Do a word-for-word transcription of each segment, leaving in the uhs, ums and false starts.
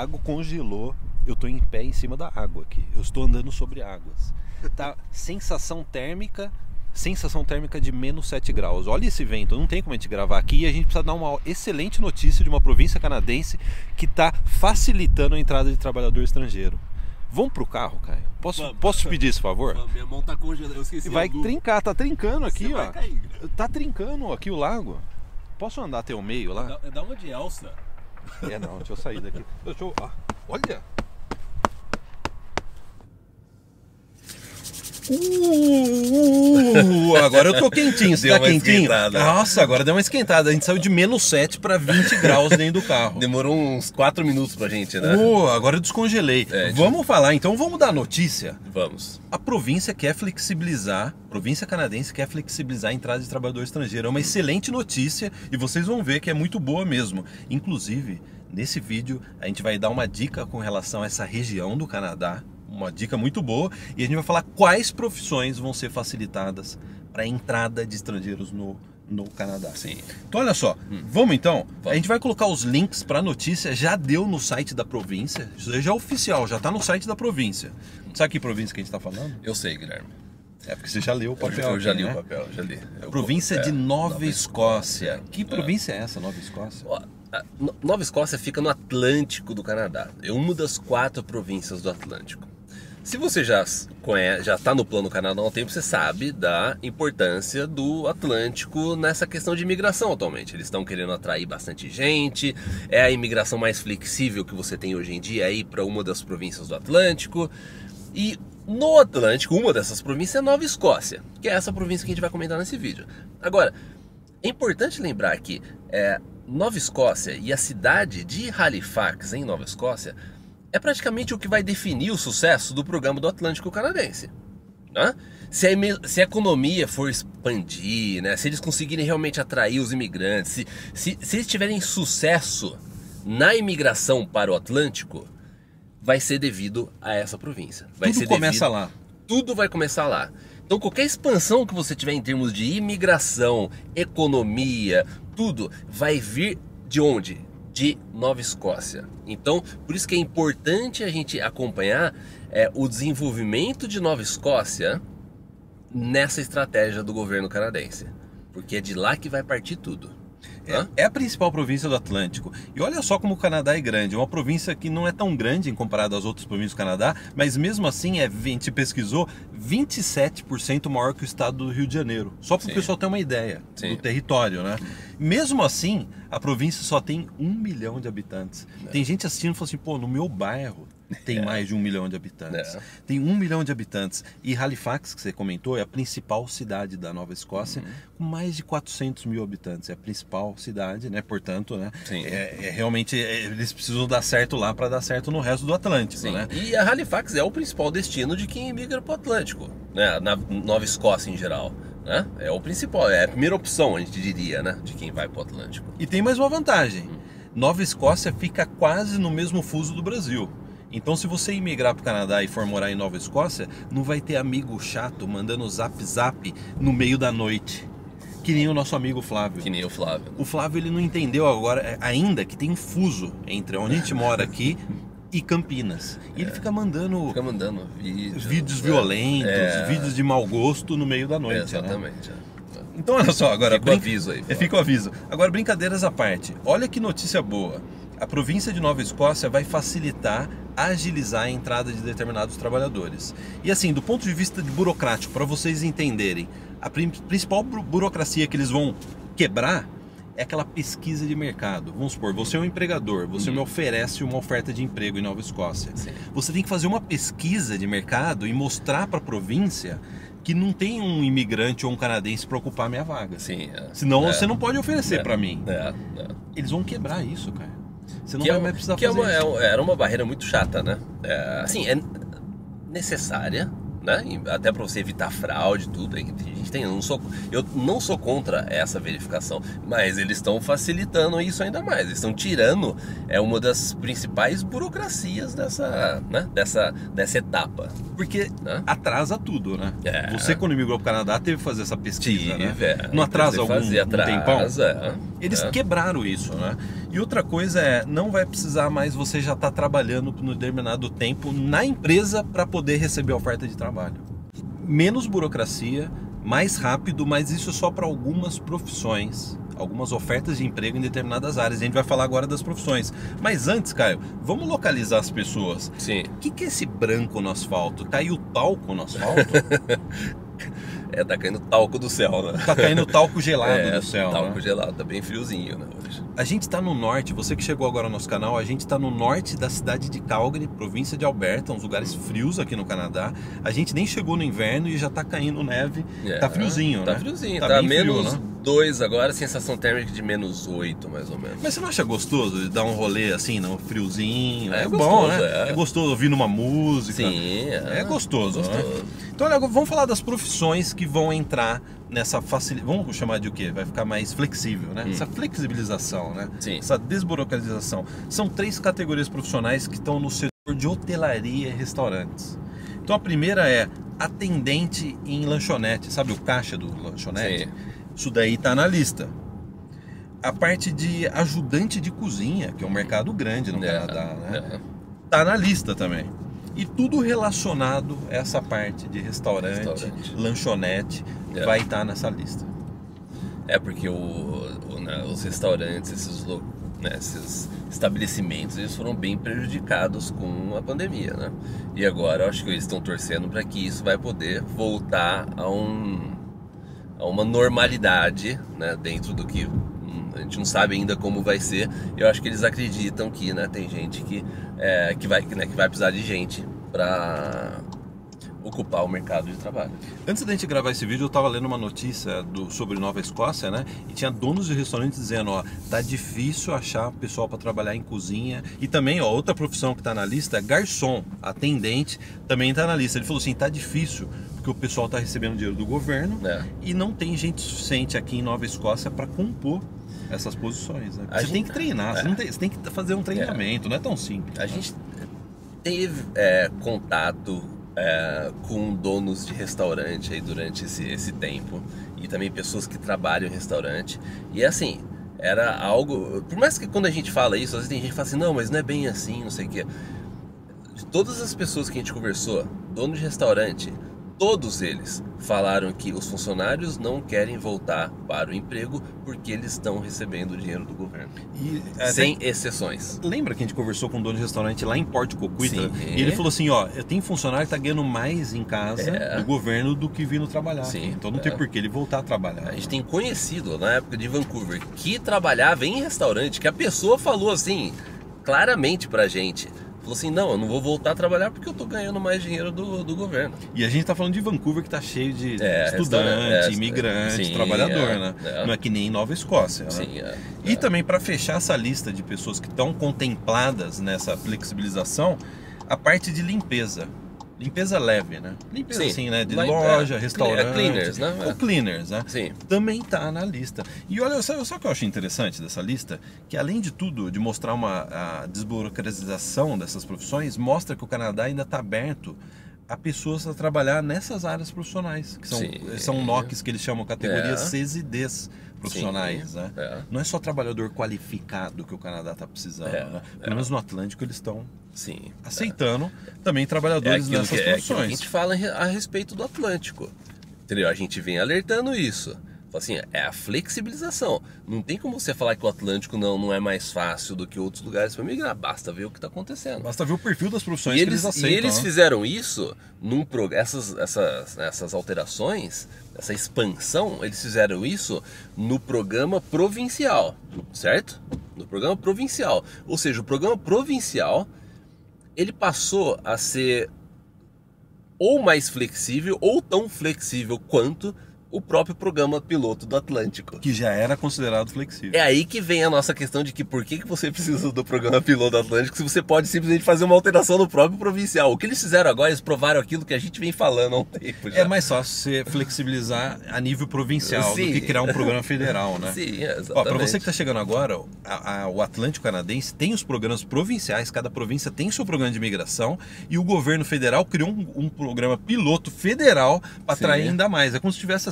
lago congelou. Eu tô em pé em cima da água aqui. Eu estou andando sobre águas. Tá sensação térmica, sensação térmica de menos sete graus. Olha esse vento, não tem como a gente gravar aqui. E a gente precisa dar uma excelente notícia de uma província canadense que está facilitando a entrada de trabalhador estrangeiro. Vamos pro carro, Caio? Posso, Vamos, posso te pedir esse favor? Vamos, minha mão tá congelada, eu esqueci. Vai trincar, tá trincando aqui, Você ó. vai cair. Tá trincando aqui o lago. Posso andar até o meio lá? Dá, dá uma de Elsa. É, não, deixa eu sair daqui. Deixa eu... ah, olha! Uh, agora eu tô quentinho, você Deu tá uma quentinho? esquentada. Nossa, agora deu uma esquentada. A gente saiu de menos sete para vinte graus dentro do carro. Demorou uns quatro minutos pra gente, né? Uh, agora eu descongelei. É, vamos falar então, vamos dar notícia. Vamos. A província quer flexibilizar, a província canadense quer flexibilizar a entrada de trabalhador estrangeiro. É uma excelente notícia e vocês vão ver que é muito boa mesmo. Inclusive, nesse vídeo a gente vai dar uma dica com relação a essa região do Canadá. Uma dica muito boa, e a gente vai falar quais profissões vão ser facilitadas para a entrada de estrangeiros no, no Canadá. Sim. Então olha só, hum. vamos então? Vamos. A gente vai colocar os links para a notícia, já deu no site da província, isso já é oficial, já está no site da província. Sabe que província que a gente está falando? Eu sei, Guilherme. É porque você já leu o papel. Eu já aqui, li né? o papel, já li. Eu Província vou... de é, Nova, Nova Escócia. Escócia. Que província é, é essa, Nova Escócia? Ó, a Nova Escócia fica no Atlântico do Canadá. É uma das quatro províncias do Atlântico. Se você já conhece, já está no Plano Canadá há um tempo, você sabe da importância do Atlântico nessa questão de imigração atualmente. Eles estão querendo atrair bastante gente, é a imigração mais flexível que você tem hoje em dia aí para uma das províncias do Atlântico. E no Atlântico, uma dessas províncias é Nova Escócia, que é essa província que a gente vai comentar nesse vídeo. Agora, é importante lembrar que é, Nova Escócia e a cidade de Halifax, em Nova Escócia, é praticamente o que vai definir o sucesso do programa do Atlântico Canadense. Né? Se, a, se a economia for expandir, né? Se eles conseguirem realmente atrair os imigrantes, se, se, se eles tiverem sucesso na imigração para o Atlântico, vai ser devido a essa província. Vai Tudo ser começa devido, lá. Tudo vai começar lá. Então qualquer expansão que você tiver em termos de imigração, economia, tudo vai vir de onde? De Nova Escócia. Então, por isso que é importante a gente acompanhar é, o desenvolvimento de Nova Escócia nessa estratégia do governo canadense, porque é de lá que vai partir tudo. É, é a principal província do Atlântico. E olha só como o Canadá é grande. É uma província que não é tão grande em comparado às outras províncias do Canadá, mas mesmo assim, é, a gente pesquisou, vinte e sete por cento maior que o estado do Rio de Janeiro. Só para o pessoal ter uma ideia Sim. do território, né? Mesmo assim, a província só tem um milhão de habitantes. É. Tem gente assistindo e falando assim, pô, no meu bairro tem é. mais de um milhão de habitantes. É. Tem um milhão de habitantes. E Halifax, que você comentou, é a principal cidade da Nova Escócia, uhum. com mais de quatrocentos mil habitantes. É a principal cidade, né? Portanto, né? É, é, realmente é, eles precisam dar certo lá para dar certo no resto do Atlântico, Sim. né? E a Halifax é o principal destino de quem migra para o Atlântico, né? Na Nova Escócia em geral. Né? É o principal, é a primeira opção, a gente diria, né? De quem vai para o Atlântico. E tem mais uma vantagem. Hum. Nova Escócia fica quase no mesmo fuso do Brasil. Então, se você imigrar para o Canadá e for morar em Nova Escócia, não vai ter amigo chato mandando zap zap no meio da noite. Que nem o nosso amigo Flávio. Que nem o Flávio. O Flávio ele não entendeu agora ainda que tem um fuso entre onde a gente mora aqui e Campinas. E é. ele fica mandando, fica mandando vídeos, vídeos é. violentos, é. vídeos de mau gosto no meio da noite. É, exatamente. Né? Então, olha só, agora... Fica o aviso aí. É, fica o aviso. Agora, brincadeiras à parte. Olha que notícia boa. A província de Nova Escócia vai facilitar, agilizar a entrada de determinados trabalhadores. E assim, do ponto de vista de burocrático, para vocês entenderem, a principal burocracia que eles vão quebrar é aquela pesquisa de mercado. Vamos supor, você é um empregador, você uhum. me oferece uma oferta de emprego em Nova Escócia. Sim. Você tem que fazer uma pesquisa de mercado e mostrar para a província que não tem um imigrante ou um canadense para ocupar a minha vaga. Sim, é. Senão é. você não pode oferecer é. para mim. É. É. Eles vão quebrar isso, cara. Você não que vai é, mais precisar que fazer é uma, isso. É, era uma barreira muito chata, né? É, assim, é necessária, né? Até para você evitar fraude e tudo. A gente tem, eu, não sou, eu não sou contra essa verificação, mas eles estão facilitando isso ainda mais. Eles estão tirando é uma das principais burocracias dessa, né? dessa, dessa etapa. Porque né? atrasa tudo, né? É. Você, quando migrou para o Canadá, teve que fazer essa pesquisa, Tive, né? É. Não atrasa algum fazer, um tempão? Atrasa, é. Eles É. quebraram isso, né? E outra coisa é, não vai precisar mais você já estar trabalhando por um determinado tempo na empresa para poder receber a oferta de trabalho. Menos burocracia, mais rápido, mas isso só para algumas profissões, algumas ofertas de emprego em determinadas áreas. A gente vai falar agora das profissões. Mas antes, Caio, vamos localizar as pessoas. Sim. O que, que é esse branco no asfalto? Caiu talco no asfalto? É, tá caindo talco do céu, né? Tá caindo talco gelado é, do céu, talco né? gelado, tá bem friozinho, né, hoje. A gente está no norte, você que chegou agora no nosso canal, a gente está no norte da cidade de Calgary, província de Alberta, uns lugares frios aqui no Canadá. A gente nem chegou no inverno e já tá caindo neve, É, tá friozinho, tá né? friozinho, Tá tá, bem frio, menos né? dois agora, sensação térmica de menos oito, mais ou menos. Mas você não acha gostoso de dar um rolê assim, no friozinho? É É, bom, gostoso, né? é. É gostoso ouvindo uma música. Sim, é, É gostoso, gostoso. né? Então, olha, vamos falar das profissões que vão entrar nessa facilidade. Vamos chamar de o quê? Vai ficar mais flexível, né? Hum. Essa flexibilização, né? Sim. Essa desburocratização. São três categorias profissionais que estão no setor de hotelaria e restaurantes. Então, a primeira é atendente em lanchonete. Sabe o caixa do lanchonete? Sim. Isso daí tá na lista. A parte de ajudante de cozinha, que é um mercado grande no É, Canadá, né? é. Tá na lista também. E tudo relacionado a essa parte de restaurante, Restaurante. lanchonete, É. vai estar nessa lista. É porque o, o, né, os restaurantes, esses, lo- né, esses estabelecimentos, eles foram bem prejudicados com a pandemia, né? E agora eu acho que eles estão torcendo para que isso vai poder voltar a, um, a uma normalidade, né, dentro do que hum, a gente não sabe ainda como vai ser. Eu acho que eles acreditam que, né, tem gente que, é, que, vai, né, que vai precisar de gente para ocupar o mercado de trabalho. Antes da gente gravar esse vídeo, eu estava lendo uma notícia do, sobre Nova Escócia, né? E tinha donos de restaurantes dizendo, ó, tá difícil achar pessoal para trabalhar em cozinha. E também, ó, outra profissão que tá na lista é garçom, atendente, também tá na lista. Ele falou assim, tá difícil, porque o pessoal tá recebendo dinheiro do governo É. e não tem gente suficiente aqui em Nova Escócia para compor essas posições, né? A Você gente- tem que treinar, você, é. não tem, você tem que fazer um treinamento, não é tão simples. A gente teve é, contato é, com donos de restaurante aí durante esse, esse tempo e também pessoas que trabalham em restaurante. E assim, era algo. Por mais que quando a gente fala isso, às vezes tem gente que fala assim, não, mas não é bem assim, não sei o quê. De todas as pessoas que a gente conversou, donos de restaurante, todos eles falaram que os funcionários não querem voltar para o emprego porque eles estão recebendo o dinheiro do governo. E, até- Sem exceções. Lembra que a gente conversou com um dono de restaurante lá em Port Coquitlam? Sim. E ele falou assim, ó, eu tenho funcionário que tá ganhando mais em casa É. do governo do que vindo trabalhar. Sim, Então não é. tem por que ele voltar a trabalhar. A gente tem conhecido na época de Vancouver que trabalhava em restaurante, que a pessoa falou assim, claramente pra gente. Falou assim, não, eu não vou voltar a trabalhar porque eu tô ganhando mais dinheiro do, do governo. E a gente tá falando de Vancouver que tá cheio de É, estudante, restaurante, é, imigrante, sim, trabalhador, é, né? é. Não é que nem em Nova Escócia, né? Sim, é, E é. também para fechar essa lista de pessoas que estão contempladas nessa flexibilização, a parte de limpeza. Limpeza leve, né? Limpeza Sim. assim, né? De Vai- loja, é, restaurante. cleaners, né? Ou É. cleaners, né? Sim. Também tá na lista. E olha, sabe, sabe o que eu acho interessante dessa lista? Que além de tudo, de mostrar uma a desburocratização dessas profissões, mostra que o Canadá ainda está aberto a pessoas a trabalhar nessas áreas profissionais, que são, Sim. são N O Cs que eles chamam categorias É. C S e Ds profissionais, Sim, né? é. Não é só trabalhador qualificado que o Canadá está precisando, É, né? é. Pelo menos no Atlântico eles estão Sim. aceitando também É trabalhadores aquilo, nessas que, é aquilo que a profissões. gente fala a respeito do Atlântico. Entendeu? A gente vem alertando isso. Fala assim, é a flexibilização. Não tem como você falar que o Atlântico não, não é mais fácil do que outros lugares para migrar. Basta ver o que está acontecendo. Basta ver o perfil das profissões E que eles, eles aceitam. e eles né? fizeram isso num pro, essas, essas, essas alterações, essa expansão, eles fizeram isso no programa provincial, certo? No programa provincial. Ou seja, o programa provincial ele passou a ser ou mais flexível ou tão flexível quanto o próprio programa piloto do Atlântico. Que já era considerado flexível. É aí que vem a nossa questão de que por que que você precisa do programa piloto Atlântico se você pode simplesmente fazer uma alteração no próprio provincial. O que eles fizeram agora, eles provaram aquilo que a gente vem falando há um tempo já. É mais fácil você flexibilizar a nível provincial Sim. do que criar um programa federal, né? Sim, é, exatamente. Ó, para você que está chegando agora, a- a- o Atlântico Canadense tem os programas provinciais, cada província tem seu programa de imigração e o governo federal criou um, um programa piloto federal para Sim. atrair ainda mais. É como se tivesse assim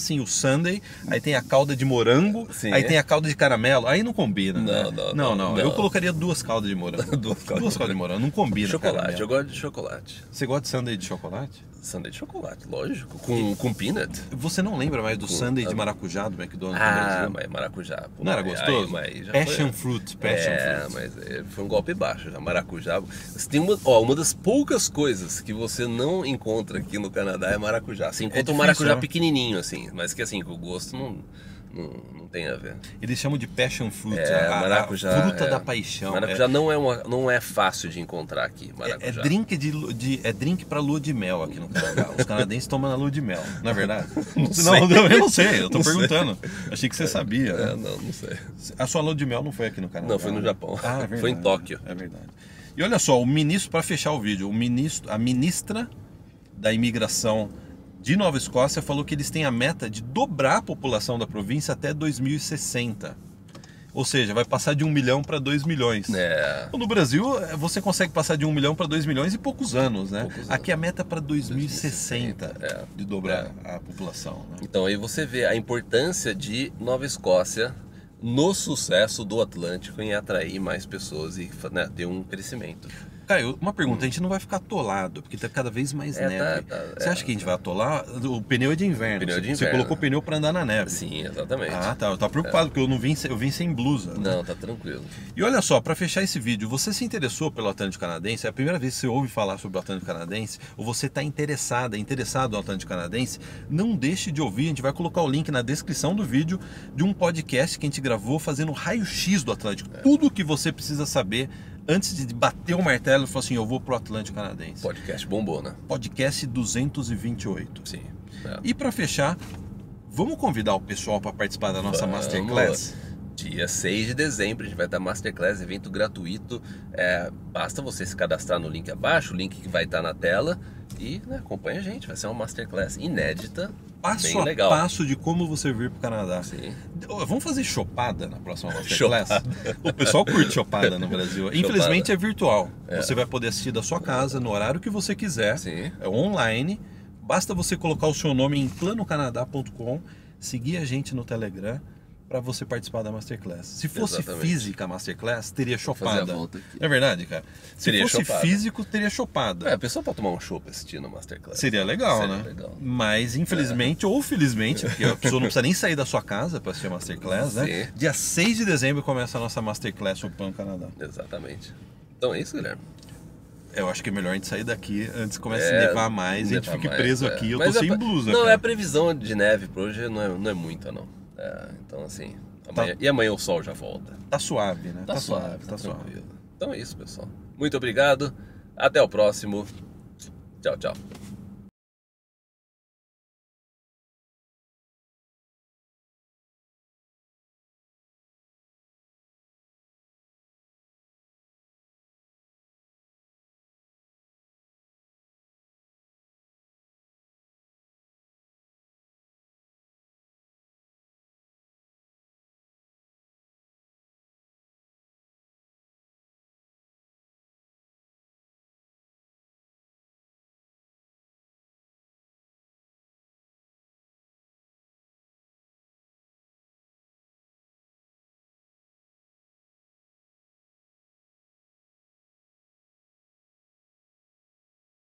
assim o sundae, aí tem a calda de morango, Sim. aí tem a calda de caramelo, aí não combina. Não, né? não, não, não, não. não. Eu colocaria duas caldas de morango. Duas caldas duas caldas de morango, não combina. Chocolate, caramelo. eu gosto de chocolate. Você gosta de sundae de chocolate? Sundae de chocolate, lógico. Com, com peanut. Você não lembra mais do Com- sundae de maracujá do McDonald's no Ah, Brasil? mas maracujá. Pô, Não era aí- gostoso? Aí, já Passion foi- fruit, passion é, fruit. mas é, foi um golpe baixo já. Maracujá. Você tem uma, ó, uma das poucas coisas que você não encontra aqui no Canadá é maracujá. Você encontra um difícil, maracujá né? pequenininho, assim, mas que assim, com o gosto não, não, não tem a ver. Eles chamam de passion fruit, É, a, a maracujá. fruta é. da paixão. Maracujá é, não, é uma, não é fácil de encontrar aqui. é, Maracujá. é drink de, lu- de é drink pra lua de mel aqui no Canadá. Os canadenses tomam na lua de mel, não é verdade? Não, sei. não, eu não sei, eu tô Não sei. perguntando. Achei que você sabia. É, né? não, não sei. A sua lua de mel não foi aqui no Canadá? Não, foi no né? Japão. Ah, é verdade. Foi em Tóquio. É verdade. E olha só, o ministro, para fechar o vídeo, o ministro, a ministra da imigração de Nova Escócia falou que eles têm a meta de dobrar a população da província até dois mil e sessenta. Ou seja, vai passar de um milhão para dois milhões. É. No Brasil, você consegue passar de um milhão para dois milhões em poucos anos, né? Poucos anos. Aqui a meta é para dois mil e sessenta É. de dobrar a população. Né? Então aí você vê a importância de Nova Escócia no sucesso do Atlântico em atrair mais pessoas e, né, ter um crescimento. Caio, uma pergunta, a gente não vai ficar atolado, porque tá cada vez mais É, neve. tá- tá- Você é. acha que a gente vai atolar? O pneu é de inverno. Pneu é de Você inverno. colocou o pneu para andar na neve. Sim, exatamente. Ah, tá. Eu tava preocupado, porque eu não vim, sem- eu vim sem blusa. né? Não, tá tranquilo. E olha só, para fechar esse vídeo, você se interessou pelo Atlântico Canadense? É a primeira vez que você ouve falar sobre o Atlântico Canadense? Ou você está interessada, interessado no Atlântico Canadense? Não deixe de ouvir, a gente vai colocar o link na descrição do vídeo de um podcast que a gente gravou fazendo raio-x do Atlântico. Tudo o que você precisa saber antes de bater o martelo e falar assim, eu vou pro Atlântico Canadense. Podcast bombou, né? Podcast duzentos e vinte e oito. Sim. É. E para fechar, vamos convidar o pessoal para participar da nossa Vamos. Masterclass? Dia seis de dezembro a gente vai dar Masterclass, evento gratuito. É, basta você se cadastrar no link abaixo, o link que vai estar na tela. E né, acompanha a gente, vai ser uma Masterclass inédita, Passo bem a legal. passo de como você vir pro Canadá. Sim. Vamos fazer chopada na próxima Masterclass? Chopada. O pessoal curte chopada no Brasil. Infelizmente é virtual. É. Você vai poder assistir da sua casa, no horário que você quiser. Sim. É online. Basta você colocar o seu nome em plano canadá ponto com, seguir a gente no Telegram para você participar da Masterclass. Se fosse Exatamente. física a Masterclass, teria fazer chopada. a volta aqui. É verdade, cara. Se Teria fosse chopada. físico, teria chopada. É, a pessoa pode tomar um chopp assistindo a Masterclass. Seria legal, Seria né? legal. Mas infelizmente ou felizmente, porque a pessoa não precisa nem sair da sua casa para assistir a Masterclass, né? Sim. Dia seis de dezembro começa a nossa Masterclass sobre o Plano Canadá. Exatamente. Então é isso, Guilherme. Eu acho que é melhor a gente sair daqui antes que comece É, a nevar mais e a gente nevar fique mais, preso é. aqui. Eu Mas tô a sem pre- blusa, Não, cara. é a previsão de neve para hoje não é, não é muita, não. É, então assim, amanhã, Tá. e amanhã o sol já volta. Tá suave, né? Tá, suave, tá suave. tranquilo. Então é isso, pessoal. Muito obrigado. Até o próximo. Tchau, tchau.